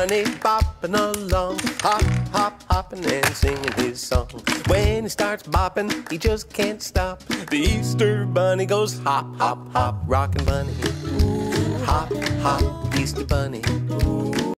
bunny bopping along, hop, hop, hopping and singing his song. When he starts bopping, he just can't stop. The Easter bunny goes hop, hop, hop, rockin' bunny. Hop, hop, Easter bunny.